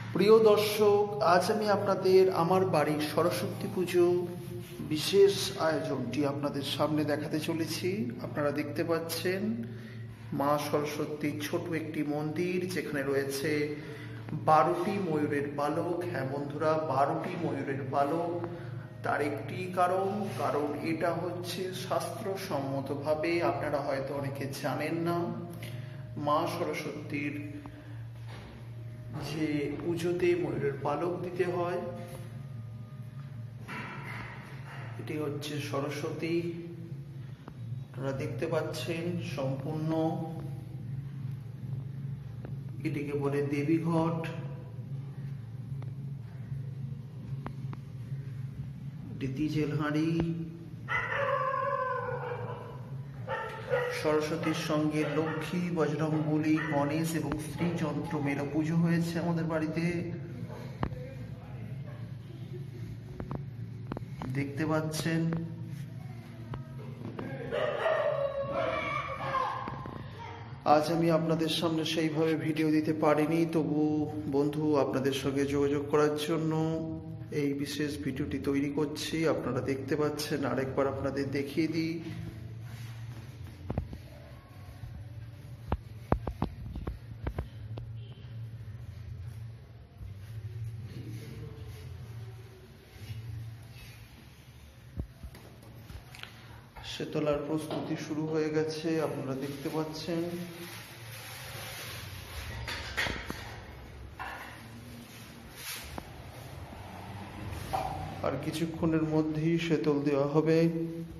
প্রিয় দর্শক, আজ আমি আপনাদের আমার বাড়ির সরস্বতী পুজো বিশেষ আয়োজনটি আপনাদের সামনে দেখাতে চলেছি। আপনারা দেখতে পাচ্ছেন মা সরস্বতীর ছোট একটি মন্দির, যেখানে রয়েছে 12টি ময়ূরের পালক। হ্যাঁ বন্ধুরা, 12টি ময়ূরের পালক। তার একটি কারণ এটা হচ্ছে শাস্ত্রসম্মতভাবে, আপনারা হয়তো অনেকে জানেন না, মা সরস্বতীর যে পুজোতে ময়ূরের পালক দিতে হয়, এটি হচ্ছে সরস্বতী। আপনারা দেখতে পাচ্ছেন সম্পূর্ণ, এটিকে বলে দেবী ঘট। এটি ডিজেল হাঁড়ি। সরস্বতীর সঙ্গে লক্ষ্মী, বজরংবলী, গণেশ এবং শ্রীযন্ত্র মেলা পুজো হয়েছে আমাদের বাড়িতে, দেখতে পাচ্ছেন। আজ আমি আপনাদের সামনে সেইভাবে ভিডিও দিতে পারিনি, তবু বন্ধু আপনাদের সঙ্গে যোগাযোগ করার জন্য এই বিশেষ ভিডিওটি তৈরি করছি। আপনারা দেখতে পাচ্ছেন, আরেকবার আপনাদের দেখিয়ে দিই। তোলার প্রস্তুতি শুরু হয়ে গেছে, আপনারা দেখতে পাচ্ছেন। আর কিছুক্ষণের মধ্যেই সেতল দেওয়া হবে।